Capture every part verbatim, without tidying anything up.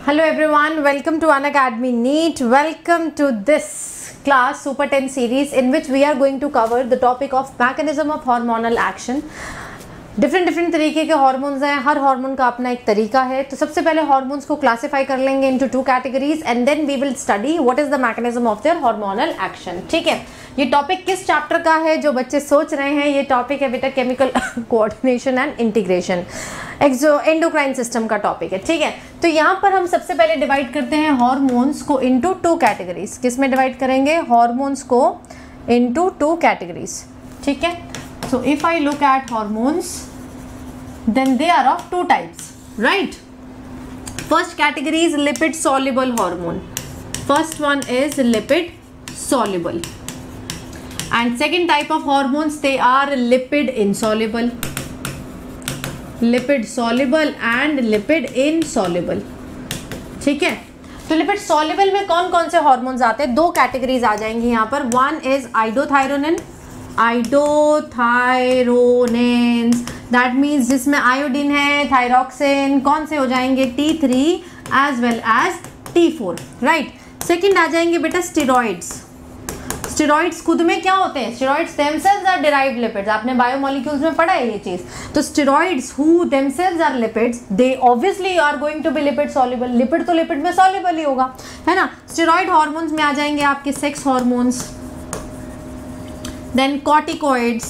Hello everyone, welcome to Unacademy NEET. Welcome to this class Super ten series in which we are going to cover the topic of mechanism of hormonal action. Different different तरीके के hormones हैं, हर hormone का अपना एक तरीका है. तो सबसे पहले हार्मोन्स को क्लासिफाई कर लेंगे into two categories and then we will study what is the mechanism of their hormonal action. ठीक है, ये टॉपिक किस चैप्टर का है जो बच्चे सोच रहे हैं? ये टॉपिक है बेटा chemical coordination and integration, exo endocrine system का टॉपिक है. ठीक है, तो यहाँ पर हम सबसे पहले डिवाइड करते हैं हार्मोन्स को इनटू टू कैटेगरीज. किस में डिवाइड करेंगे? हार्मोन्स को इनटू टू कैटेगरीज. ठीक है, so if I look at hormones then they are of two types, right? First category is lipid soluble hormone. First one is lipid soluble, and second type of hormones they are lipid insoluble. Lipid soluble and lipid insoluble. ठीक है, तो lipid soluble में कौन कौन से hormones आते हैं? दो कैटेगरीज आ जाएंगी यहाँ पर. One is iodothyronine. Iodothyronines that means जिसमें आयोडीन है, थायरॉक्सिन, कौन से हो जाएंगे? T three as well as T four, right. Second आ जाएंगे बेटा स्टेरॉइड्स. स्टेरॉइड्स खुद में क्या होते हैं? Steroids themselves are derived lipids. आपने बायोमोलिक्यूल्स में पढ़ा है ये चीज. तो steroids who themselves are lipids they obviously are going to be lipid soluble. Lipid तो लिपिड में सॉल्युबल ही होगा, है ना. स्टेरॉइड हार्मोन्स में आ जाएंगे आपके sex hormones, then corticoids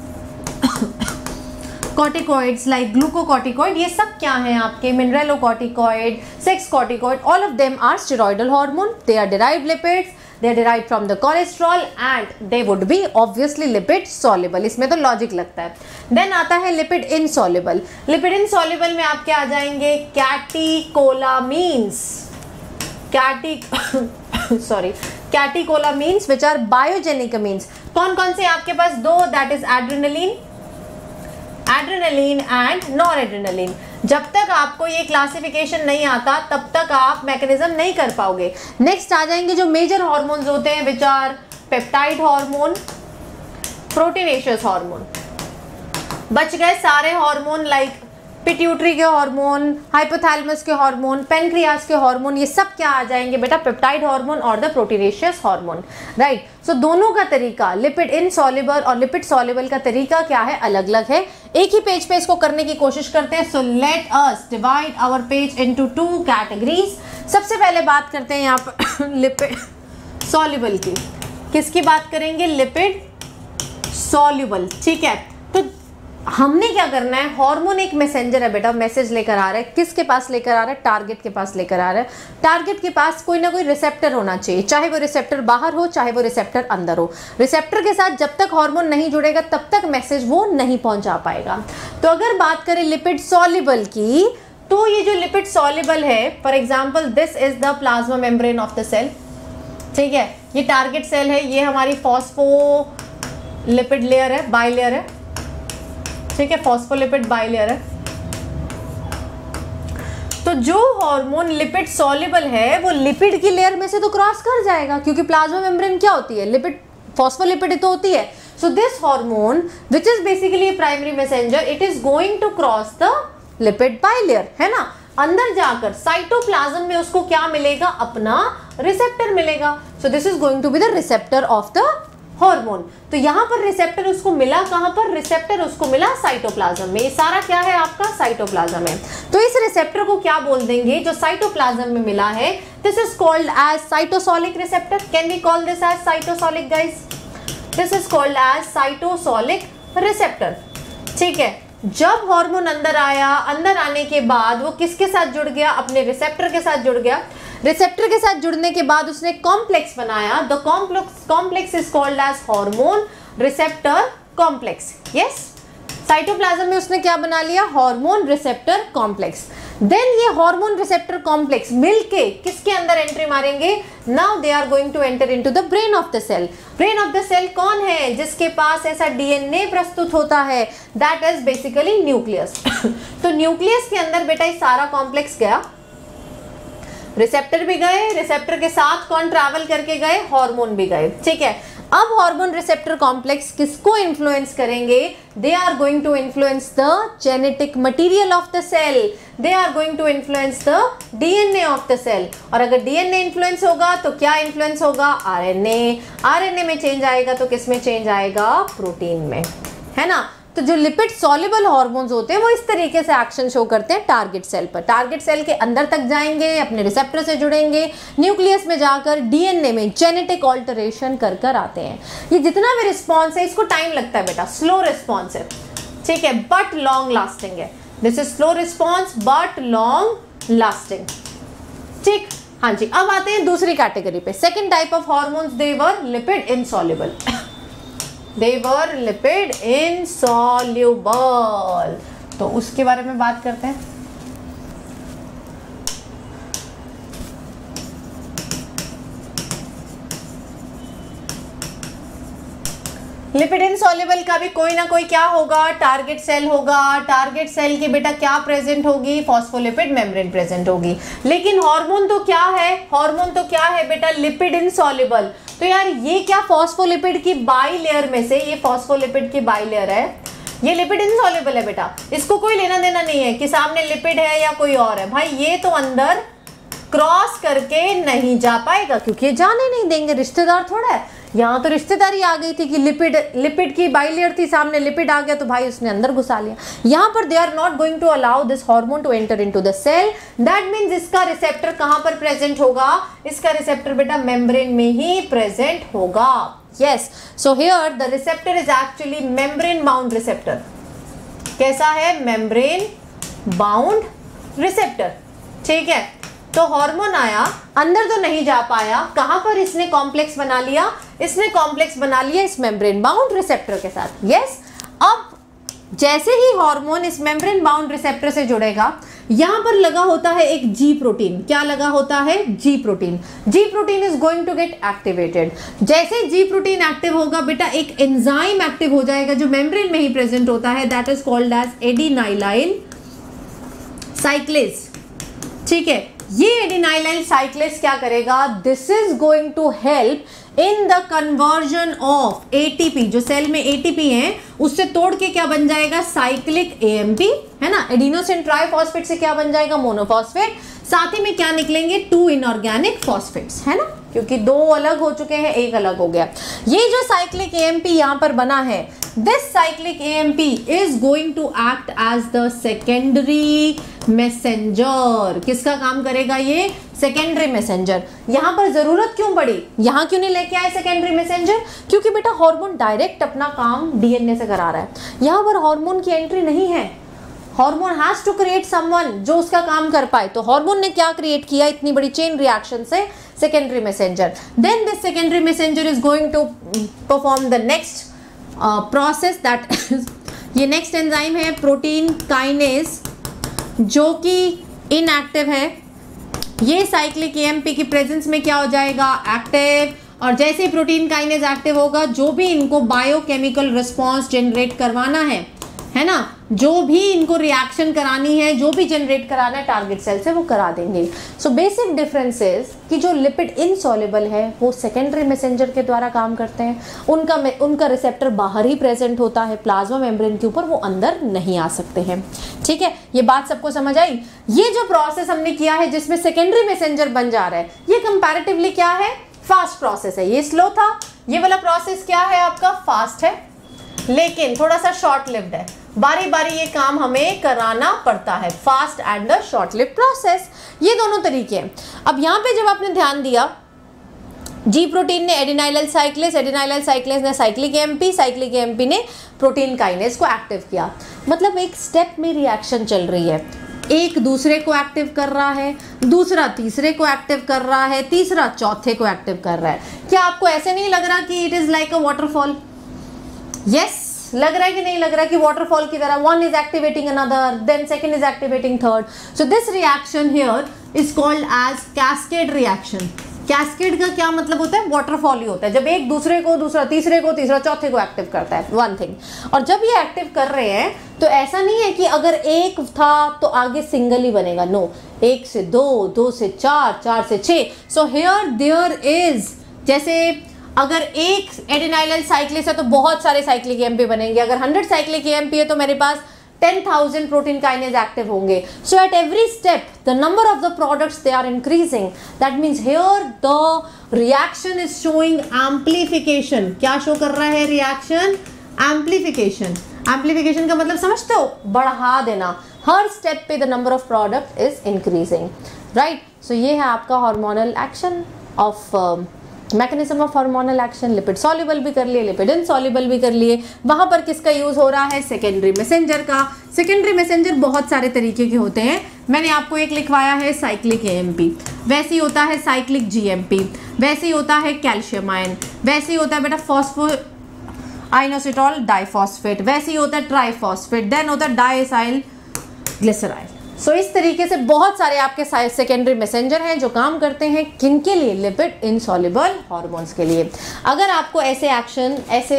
corticoids like glucocorticoid. ये सब क्या हैं आपके? mineralocorticoid, sex corticoid, all of them are steroidal hormone. They are derived lipids, they are derived from the cholesterol and they would be obviously lipid soluble. इसमें तो logic लगता है. Then आता है लिपिड insoluble. लिपिड insoluble में आपके आ जाएंगे catecholamines. Cati sorry catecholamines which are biogenic amines. कौन कौन से आपके पास? दो, that is adrenaline adrenaline and nor adrenaline. जब तक आपको ये क्लासिफिकेशन नहीं आता तब तक आप मैकेनिज्म नहीं कर पाओगे. नेक्स्ट आ जाएंगे जो मेजर हार्मोन्स होते हैं which are peptide hormone, proteinaceous hormone. बच गए सारे हार्मोन लाइक पिट्यूटरी के हार्मोन, हाइपोथैलेमस के हार्मोन, पेनक्रियास के हार्मोन. ये सब क्या आ जाएंगे बेटा? पेप्टाइड हार्मोन और the proteinaceous hormone, right. So दोनों का तरीका, लिपिड इनसॉल्युबल और लिपिड सॉल्युबल का तरीका क्या है? अलग अलग है. एक ही पेज पे इसको करने की कोशिश करते हैं. So let us divide our page into two categories. सबसे पहले बात करते हैं यहाँ पर लिपिड सॉल्युबल की. किसकी बात करेंगे? Lipid soluble. ठीक है, तो हमने क्या करना है? हार्मोन एक मैसेंजर है बेटा, मैसेज लेकर आ रहा है. किसके पास लेकर आ रहा है? टारगेट के पास लेकर आ रहा है. टारगेट के पास कोई ना कोई रिसेप्टर होना चाहिए, चाहे वो रिसेप्टर बाहर हो चाहे वो रिसेप्टर अंदर हो. रिसेप्टर के साथ जब तक हार्मोन नहीं जुड़ेगा तब तक मैसेज वो नहीं पहुंचा पाएगा. तो अगर बात करें लिपिड सॉल्युबल की, तो ये जो लिपिड सॉल्युबल है, for example this is the plasma membrane of the cell. ठीक है, ये टारगेट सेल है, ये हमारी फॉस्फोलिपिड लेयर है, बाई लेयर है. ठीक है, फॉस्फोलिपिड बाइलेयर है. तो जो हार्मोन लिपिड सॉल्युबल है वो लिपिड की लेयर में से तो क्रॉस कर जाएगा, क्योंकि प्लाज्मा मेम्ब्रेन क्या होती है? लिपिड, फॉस्फोलिपिड तो होती है. So this hormone which is basically primary messenger, it is going to cross the lipid bilayer, है ना. अंदर जाकर साइटोप्लाज्म में उसको क्या मिलेगा? अपना रिसेप्टर मिलेगा. So this is going to be the receptor of the hormone. तो यहाँ पर रिसेप्टर उसको मिला कहाँ पर? रिसेप्टर उसको मिला साइटोप्लाज्म में. ये सारा क्या है आपका? साइटोप्लाज्म है. तो इस रिसेप्टर को क्या बोल देंगे जो साइटोप्लाज्म में मिला है? This is called as cytosolic receptor. Can we call this as cytosolic guys? This is called as cytosolic receptor. ठीक है, जब हार्मोन अंदर आया, अंदर आने के बाद वो किसके साथ जुड़ गया? अपने रिसेप्टर के साथ जुड़ गया. रिसेप्टर के साथ जुड़ने के बाद उसने कॉम्प्लेक्स बनाया. The complex complex is called as hormone receptor complex. Yes, cytoplasm में उसने क्या बना लिया? Hormone receptor complex. देन ये हार्मोन रिसेप्टर कॉम्प्लेक्स मिलके किसके अंदर एंट्री मारेंगे? Now they are going to enter into the brain of the cell. Brain of the cell कौन है? जिसके पास ऐसा डीएनए प्रस्तुत होता है, दैट इज बेसिकली न्यूक्लियस. तो न्यूक्लियस के अंदर बेटा ये सारा कॉम्प्लेक्स गया, रिसेप्टर भी गए, रिसेप्टर के साथ कौन ट्रैवल करके गए? हार्मोन भी गए. ठीक है, अब हार्मोन रिसेप्टर कॉम्प्लेक्स किसको इन्फ्लुएंस करेंगे? They are going to influence the genetic material of the cell, they are going to influence the DNA of the cell. और अगर डीएनए इन्फ्लुएंस होगा तो क्या इन्फ्लुएंस होगा? आरएनए। आरएनए में चेंज आएगा तो किस में चेंज आएगा? प्रोटीन में, है ना। तो जो लिपिड सॉल्युबल हार्मोन्स होते हैं वो इस तरीके से एक्शन शो करते हैं टारगेट सेल पर। टारगेट सेल के अंदर तक जाएंगे, अपने रिसेप्टर से जुड़ेंगे, न्यूक्लियस में जाकर डीएनए में जेनेटिक ऑल्टरेशन कर कर आते हैं। ये जितना भी रिस्पॉन्स है इसको टाइम लगता है बेटा, स्लो रिस्पॉन्स है, ठीक है, बट लॉन्ग लास्टिंग है। This is slow response but long lasting, ठीक। हाँ जी, अब आते हैं दूसरी कैटेगरी पे। Second type of hormones, they were lipid insoluble. They were lipid insoluble। तो उसके बारे में बात करते हैं। लिपिड इनसॉल्युबल का भी कोई ना कोई क्या होगा? टारगेट सेल होगा। टारगेट सेल की बेटा क्या प्रेजेंट होगी? फॉस्फोलिपिड मेम्ब्रेन प्रेजेंट होगी। लेकिन हार्मोन तो क्या है? हार्मोन तो क्या है बेटा? Lipid insoluble. तो यार ये क्या फॉस्फोलिपिड की बाई लेयर में से, ये फॉस्फोलिपिड की बाई लेयर है, ये लिपिड इनसॉल्युबल है बेटा। इसको कोई लेना देना नहीं है कि सामने लिपिड है या कोई और है। भाई ये तो अंदर क्रॉस करके नहीं जा पाएगा क्योंकि ये जाने नहीं देंगे, रिश्तेदार थोड़ा है। यहाँ तो रिश्तेदारी आ गई थी कि लिपिड लिपिड की बाइलेयर थी, सामने लिपिड आ गया तो भाई उसने अंदर घुसा लिया। यहाँ पर they are not going to allow this hormone to enter into the cell. That means इसका रिसेप्टर कहाँ पर प्रेजेंट होगा? इसका रिसेप्टर बेटा मेम्ब्रेन में ही प्रेजेंट होगा। Yes, so here the receptor is actually membrane bound receptor. कैसा है? मेम्ब्रेन बाउंड रिसेप्टर, ठीक है। तो हार्मोन आया, अंदर तो नहीं जा पाया, कहां पर इसने कॉम्प्लेक्स बना लिया? इसने कॉम्प्लेक्स बना लिया इस मेम्ब्रेन बाउंड रिसेप्टर के साथ। यस, अब जैसे ही हार्मोन इस मेम्ब्रेन बाउंड रिसेप्टर से जुड़ेगा, यहां पर लगा होता है एक जी प्रोटीन। क्या लगा होता है? G protein. G protein is going to get activated. जैसे जी प्रोटीन एक्टिव होगा बेटा, एक एंजाइम एक्टिव हो जाएगा जो मेम्ब्रेन में ही प्रेजेंट होता है, that is called as adenylyl cyclase, ठीक है। ये एडिनाइलाइल साइक्लेज क्या करेगा? This is going to help in the conversion of ATP, जो सेल में एटीपी है उससे तोड़ के क्या बन जाएगा? साइक्लिक एएमपी, है ना। एडिनोसिन ट्राइफॉस्फेट से क्या बन जाएगा? मोनोफॉस्फेट। साथ ही में क्या निकलेंगे? टू इनऑर्गेनिक फॉस्फेट्स, है ना, क्योंकि दो अलग हो चुके हैं, एक अलग हो गया। ये जो साइक्लिक एएमपी यहां पर बना है, this cyclic AMP is going to act as the secondary messenger. किसका काम करेगा ये? Secondary messenger. यहां पर जरूरत क्यों पड़ी? यहां क्यों नहीं लेके आए सेकेंडरी मैसेंजर? क्योंकि बेटा हार्मोन डायरेक्ट अपना काम डीएनए से करा रहा है, यहां पर हार्मोन की एंट्री नहीं है। Hormone has to create someone जो उसका काम कर पाए। तो हार्मोन ने क्या क्रिएट किया? इतनी बड़ी चेन रिएक्शन से secondary messenger. Then this secondary messenger is going to perform the next process, that ये नेक्स्ट एंजाइम है प्रोटीन काइनेज, जो कि इनएक्टिव है। ये साइक्लिक एएमपी की प्रेजेंस में क्या हो जाएगा? एक्टिव। और जैसे ही प्रोटीन काइनेज एक्टिव होगा, जो भी इनको बायोकेमिकल रिस्पॉन्स जनरेट करवाना है, है ना, जो भी इनको रिएक्शन करानी है, जो भी जनरेट कराना है टारगेट सेल से, वो करा देंगे। सो बेसिक डिफरेंस इज कि जो लिपिड इनसॉल्युबल है वो सेकेंडरी मैसेंजर के द्वारा काम करते हैं। उनका उनका रिसेप्टर बाहर ही प्रेजेंट होता है प्लाज्मा मेम्ब्रेन के ऊपर, वो अंदर नहीं आ सकते हैं, ठीक है। ये बात सबको समझ आई? ये जो प्रोसेस हमने किया है जिसमें सेकेंडरी मैसेंजर बन जा रहा है, ये कंपैरेटिवली क्या है? फास्ट प्रोसेस है। ये स्लो था, ये वाला प्रोसेस क्या है आपका? फास्ट है, लेकिन थोड़ा सा शॉर्ट लिव्ड है। बारी बारी ये काम हमें कराना पड़ता है, fast and the short lived process. ये दोनों तरीके हैं। अब यहाँ पे जब आपने ध्यान दिया, जी प्रोटीन ने एडिनाइलाइल साइक्लेज, एडिनाइलाइल साइक्लेज ने साइक्लिक एएमपी, साइक्लिक एएमपी ने प्रोटीन काइनेज को एक्टिव किया। मतलब एक स्टेप में रिएक्शन चल रही है, एक दूसरे को एक्टिव कर रहा है, दूसरा तीसरे को एक्टिव कर रहा है, तीसरा चौथे को एक्टिव कर रहा है। क्या आपको ऐसे नहीं लग रहा कि it is like a waterfall? Yes, लग रहा है कि नहीं लग रहा है कि वाटरफॉल की तरह? One is activating another, then second is activating third. So this reaction here is called as cascade reaction. Cascade का क्या मतलब होता है? वाटरफॉल ही होता है, जब एक दूसरे को, दूसरा तीसरे को, तीसरा चौथे को एक्टिव करता है, वन थिंग। और जब ये एक्टिव कर रहे हैं तो ऐसा नहीं है कि अगर एक था तो आगे सिंगल ही बनेगा, नो, एक से दो, दो से चार, चार से छः। सो हियर देयर इज, जैसे अगर एक एडिनाइल साइक्लिस है तो बहुत सारे साइक्लिक ईएमपी बनेंगे, अगर हंड्रेड साइक्लिक ईएमपी है तो मेरे पास ten thousand protein kinase active होंगे. So at every step the number of the products they are increasing. That means here the reaction is showing amplification. क्या शो कर रहा है reaction? Amplification. Amplification का मतलब समझते हो? बढ़ा देना. हर स्टेप पे the number of product is increasing. Right? So ये है आपका hormonal action of uh, mechanism of hormonal action. Lipid soluble भी कर लिए, लिपिड इनसॉल्युबल भी कर लिए. वहां पर किसका यूज हो रहा है? सेकेंडरी मैसेंजर का. सेकेंडरी मैसेंजर बहुत सारे तरीके के होते हैं. मैंने आपको एक लिखवाया है साइक्लिक एएमपी, वैसे ही होता है साइक्लिक जीएमपी, वैसे ही होता है कैल्शियम आयन, वैसे ही होता है बेटा फॉस्फो आइनोसिटॉल डाइफॉस्फेट, वैसे ही होता है ट्राइफॉस्फेट, देन होता है डाइएसाइल ग्लिसराइल. सो so, इस तरीके से बहुत सारे आपके सेकेंडरी मैसेंजर हैं जो काम करते हैं किनके लिए? लिपिड इनसॉल्युबल हार्मोन्स के लिए. अगर आपको ऐसे एक्शन, ऐसे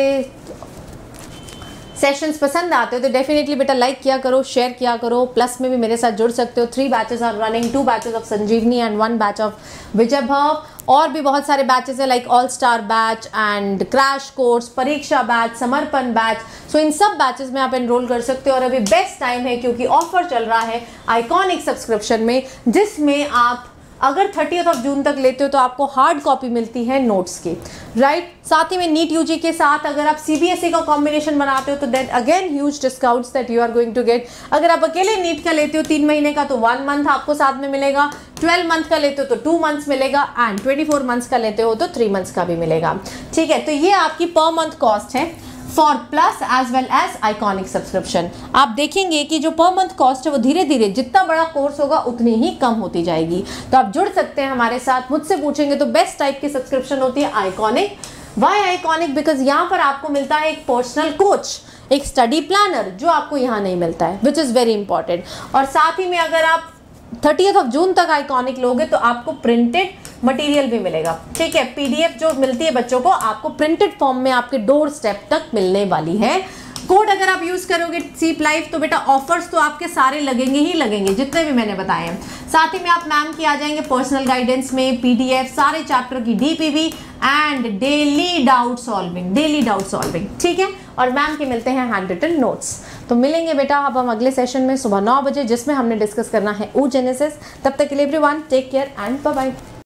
सेशंस पसंद आते हो तो डेफिनेटली बेटा लाइक किया करो, शेयर किया करो. प्लस में भी मेरे साथ जुड़ सकते हो. Three batches are running, two batches of Sanjeevani and one batch of Vijay Bhav. और भी बहुत सारे बैचेस है like all star batch and crash course, Pariksha batch, Samarpan batch. So इन सब बैचेस में आप एनरोल कर सकते हो. और अभी बेस्ट टाइम है क्योंकि ऑफर चल रहा है आइकॉनिक सब्सक्रिप्शन में, जिसमें आप अगर थर्टियथ ऑफ जून तक लेते हो तो आपको हार्ड कॉपी मिलती है नोट्स की. राइट? साथ ही में नीट यूजी के साथ अगर आप सीबीएसई का कॉम्बिनेशन बनाते हो तो then again huge discounts that you are going to get. अगर आप अकेले नीट का लेते हो तीन महीने का तो वन मंथ आपको साथ में मिलेगा, ट्वेल्व मंथ का लेते हो तो टू मंथ्स मिलेगा, एंड ट्वेंटी फोर मंथ्स का लेते हो तो थ्री मंथ्स का भी मिलेगा. ठीक है, तो ये आपकी पर मंथ कॉस्ट है for plus as well as iconic subscription. आप देखेंगे कि जो पर मंथ कॉस्ट है वो धीरे धीरे जितना बड़ा कोर्स होगा उतनी ही कम होती जाएगी. तो आप जुड़ सकते हैं हमारे साथ. मुझसे पूछेंगे तो बेस्ट टाइप की सब्सक्रिप्शन होती है आइकॉनिक. Y iconic? बिकॉज यहाँ पर आपको मिलता है एक पर्सनल कोच, एक स्टडी प्लानर, जो आपको यहाँ नहीं मिलता है, विच इज़ वेरी इंपॉर्टेंट. और साथ ही में अगर आप थर्टियथ ऑफ जून तक आइकॉनिक लोगे तो आपको प्रिंटेड मटेरियल भी मिलेगा. ठीक है, पीडीएफ जो मिलती है बच्चों को आपको प्रिंटेड फॉर्म में आपके डोर स्टेप तक मिलने वाली है. कोड अगर आप यूज करोगे सीप लाइफ तो बेटा ऑफर्स तो आपके सारे लगेंगे ही लगेंगे जितने भी मैंने बताए हैं. साथ ही में आप मैम की आ जाएंगे पर्सनल गाइडेंस में, पीडीएफ, सारे चैप्टर की DPP and daily doubt solving, daily doubt solving. ठीक है, और मैम के मिलते हैं हैंड रिटन नोट्स. तो मिलेंगे बेटा अब हम अगले सेशन में सुबह नौ बजे, जिसमें हमने डिस्कस करना है oogenesis. तब तक के लिए everyone take care and bye bye.